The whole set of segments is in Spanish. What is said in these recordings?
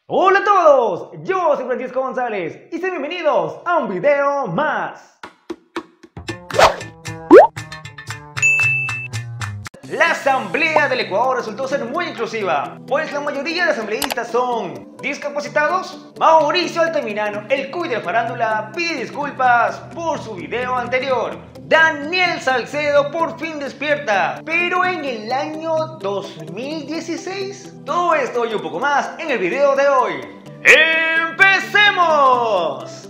Hola a todos, yo soy Francisco González y sean bienvenidos a un video más. La Asamblea del Ecuador resultó ser muy inclusiva, pues la mayoría de asambleístas son discapacitados. Mauricio Altamirano, el cuy de la farándula, pide disculpas por su video anterior. Daniel Salcedo por fin despierta, pero en el año 2016. Todo esto y un poco más en el video de hoy. ¡Empecemos!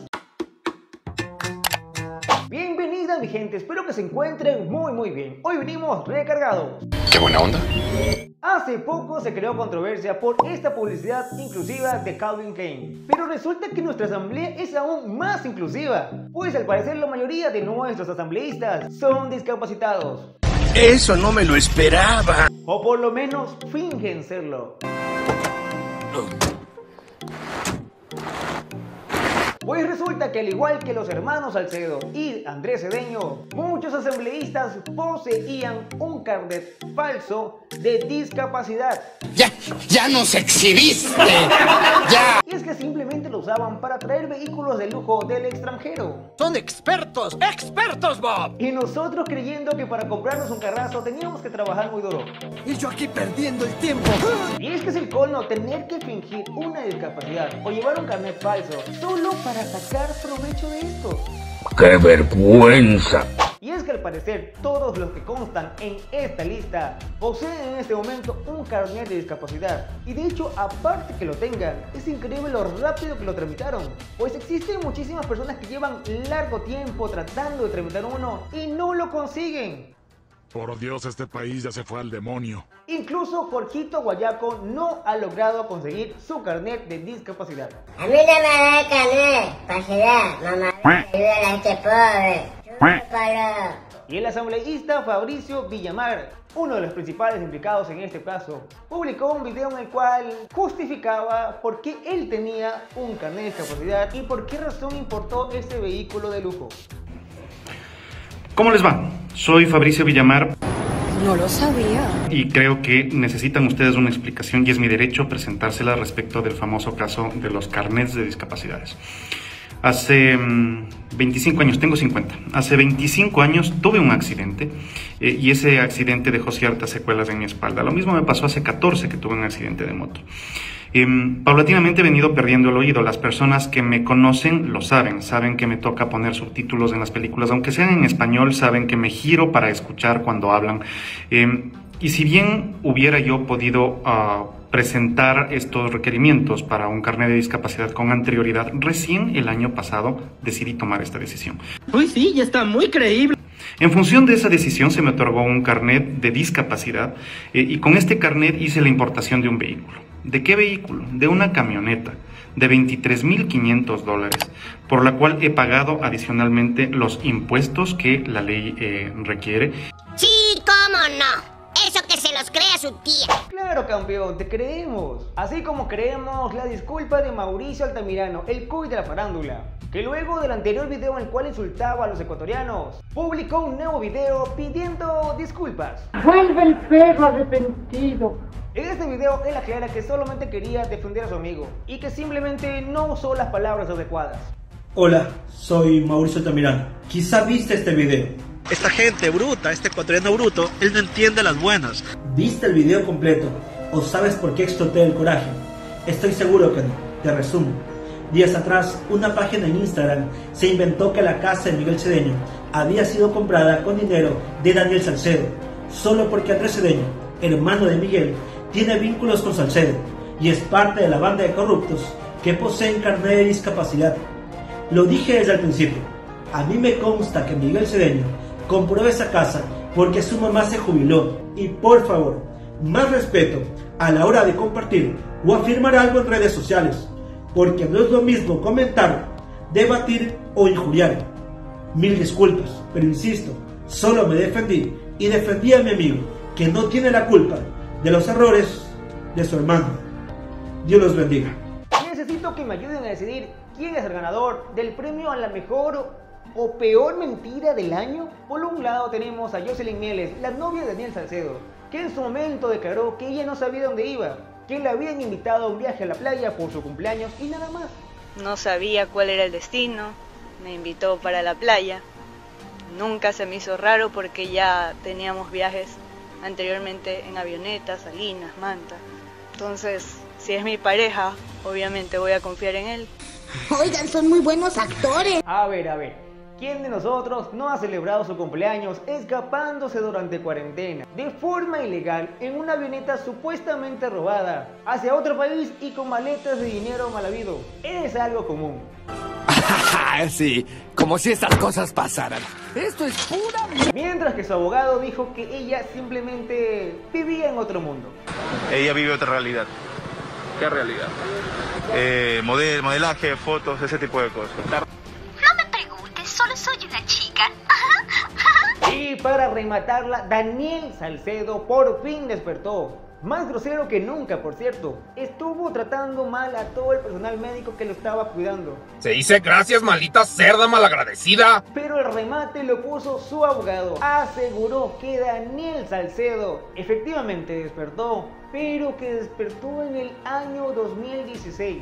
Bienvenida mi gente, espero que se encuentren muy bien. Hoy venimos recargados. ¡Qué buena onda! Hace poco se creó controversia por esta publicidad inclusiva de Calvin Klein, pero resulta que nuestra asamblea es aún más inclusiva, pues al parecer la mayoría de nuestros asambleístas son discapacitados. ¡Eso no me lo esperaba! O por lo menos fingen serlo. Pues resulta que al igual que los hermanos Salcedo y Andrés Cedeño, muchos asambleístas poseían un carnet falso de discapacidad. ¡Ya nos exhibiste! ¡Ya! Y es que simplemente lo usaban para traer vehículos de lujo del extranjero. ¡Son expertos! ¡Expertos, Bob! Y nosotros creyendo que para comprarnos un carrazo teníamos que trabajar muy duro. Y yo aquí perdiendo el tiempo. Y es que es el colmo tener que fingir una discapacidad o llevar un carnet falso solo para sacar provecho de esto. ¡Qué vergüenza! Y es que al parecer todos los que constan en esta lista poseen en este momento un carnet de discapacidad. Y de hecho, aparte que lo tengan, es increíble lo rápido que lo tramitaron. Pues existen muchísimas personas que llevan largo tiempo tratando de tramitar uno y no lo consiguen. Por Dios, este país ya se fue al demonio. Incluso Jorgito Guayaco no ha logrado conseguir su carnet de discapacidad. A mí no me da el carnet, pasidad, mamá, ayuda a la gente pobre. Y el asambleísta Fabricio Villamar, uno de los principales implicados en este caso, publicó un video en el cual justificaba por qué él tenía un carnet de discapacidad y por qué razón importó este vehículo de lujo. ¿Cómo les va? Soy Fabricio Villamar. No lo sabía. Y creo que necesitan ustedes una explicación y es mi derecho presentársela respecto del famoso caso de los carnets de discapacidades. Hace 25 años, tengo 50, hace 25 años tuve un accidente y ese accidente dejó ciertas secuelas en mi espalda. Lo mismo me pasó hace 14 que tuve un accidente de moto. Paulatinamente he venido perdiendo el oído. Las personas que me conocen lo saben que me toca poner subtítulos en las películas, aunque sean en español, saben que me giro para escuchar cuando hablan. Y si bien hubiera yo podido presentar estos requerimientos para un carnet de discapacidad con anterioridad, recién el año pasado decidí tomar esta decisión. Uy, sí, ya está muy creíble. En función de esa decisión se me otorgó un carnet de discapacidad y con este carnet hice la importación de un vehículo. ¿De qué vehículo? De una camioneta de $23,500, por la cual he pagado adicionalmente los impuestos que la ley requiere. Sí, cómo no. Eso que se los crea su tía. Claro, campeón, te creemos. Así como creemos la disculpa de Mauricio Altamirano, el cuy de la farándula, que luego del anterior video en el cual insultaba a los ecuatorianos, publicó un nuevo video pidiendo disculpas. Vuelve el perro arrepentido. En este video él aclara que solamente quería defender a su amigo y que simplemente no usó las palabras adecuadas. Hola, soy Mauricio Altamirano. Quizá viste este video. Esta gente bruta, este ecuatoriano bruto, él no entiende las buenas. ¿Viste el video completo o sabes por qué exploté el coraje? Estoy seguro que no. Te resumo. Días atrás, una página en Instagram se inventó que la casa de Miguel Cedeño había sido comprada con dinero de Daniel Salcedo, solo porque Andrés Cedeño, hermano de Miguel, tiene vínculos con Salcedo y es parte de la banda de corruptos que poseen carnet de discapacidad. Lo dije desde el principio. A mí me consta que Miguel Cedeño compró esa casa porque su mamá se jubiló. Y por favor, más respeto a la hora de compartir o afirmar algo en redes sociales, porque no es lo mismo comentar, debatir o injuriar. Mil disculpas, pero insisto, solo me defendí y defendí a mi amigo, que no tiene la culpa de los errores de su hermano. Dios los bendiga. Necesito que me ayuden a decidir quién es el ganador del premio a la mejor o peor mentira del año. Por un lado tenemos a Jocelyn Mieles, la novia de Daniel Salcedo, que en su momento declaró que ella no sabía dónde iba que le habían invitado a un viaje a la playa por su cumpleaños y nada más. No sabía cuál era el destino, me invitó para la playa. Nunca se me hizo raro porque ya teníamos viajes anteriormente en avionetas, Salinas, Manta. Entonces, si es mi pareja, obviamente voy a confiar en él. Oigan, son muy buenos actores. A ver, ¿quién de nosotros no ha celebrado su cumpleaños escapándose durante cuarentena, de forma ilegal, en una avioneta supuestamente robada, hacia otro país y con maletas de dinero mal habido? Es algo común. Sí, como si estas cosas pasaran. Esto es pura... Mientras que su abogado dijo que ella simplemente vivía en otro mundo. Ella vive otra realidad. ¿Qué realidad? Modelaje, fotos, ese tipo de cosas. No me preguntes, solo soy una chica. Y para rematarla, Daniel Salcedo por fin despertó. Más grosero que nunca, por cierto. Estuvo tratando mal a todo el personal médico que lo estaba cuidando. Se dice gracias, maldita cerda malagradecida. Pero el remate lo puso su abogado. Aseguró que Daniel Salcedo efectivamente despertó, pero que despertó en el año 2016.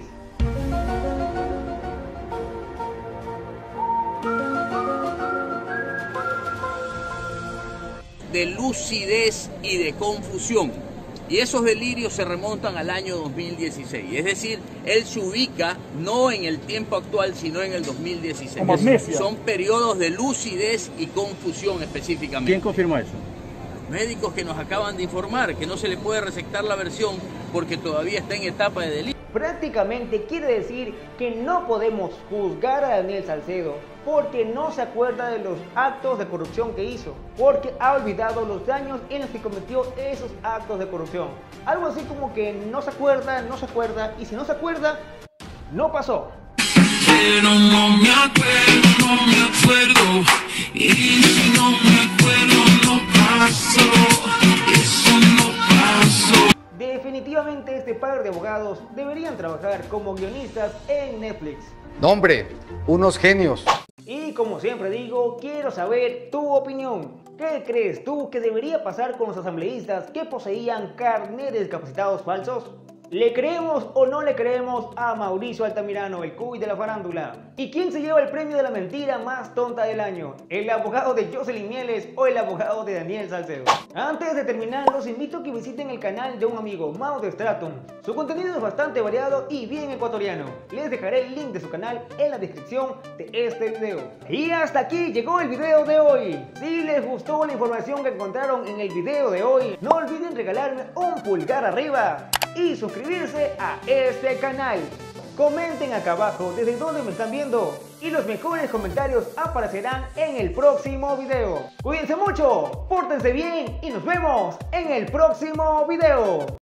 De lucidez y de confusión. Y esos delirios se remontan al año 2016. Es decir, él se ubica no en el tiempo actual, sino en el 2016. Son periodos de lucidez y confusión específicamente. ¿Quién confirma eso? Médicos que nos acaban de informar que no se le puede recetar la versión porque todavía está en etapa de delirio. Prácticamente quiere decir que no podemos juzgar a Daniel Salcedo porque no se acuerda de los actos de corrupción que hizo, porque ha olvidado los daños en los que cometió esos actos de corrupción. Algo así como que no se acuerda, y si no se acuerda, no pasó. Pero no me acuerdo, y si no me acuerdo, no pasó, eso no pasó. Definitivamente este par de abogados deberían trabajar como guionistas en Netflix. No, hombre, unos genios. Y como siempre digo, quiero saber tu opinión. ¿Qué crees tú que debería pasar con los asambleístas que poseían carnet de discapacitados falsos? ¿Le creemos o no le creemos a Mauricio Altamirano, el cuy de la farándula? ¿Y quién se lleva el premio de la mentira más tonta del año? ¿El abogado de Jocelyn Mieles o el abogado de Daniel Salcedo? Antes de terminar, los invito a que visiten el canal de un amigo, Mao de Stratum. Su contenido es bastante variado y bien ecuatoriano. Les dejaré el link de su canal en la descripción de este video. Y hasta aquí llegó el video de hoy. Si les gustó la información que encontraron en el video de hoy, no olviden regalarme un pulgar arriba y suscribirse a este canal. Comenten acá abajo desde dónde me están viendo y los mejores comentarios aparecerán en el próximo video. Cuídense mucho, pórtense bien y nos vemos en el próximo video.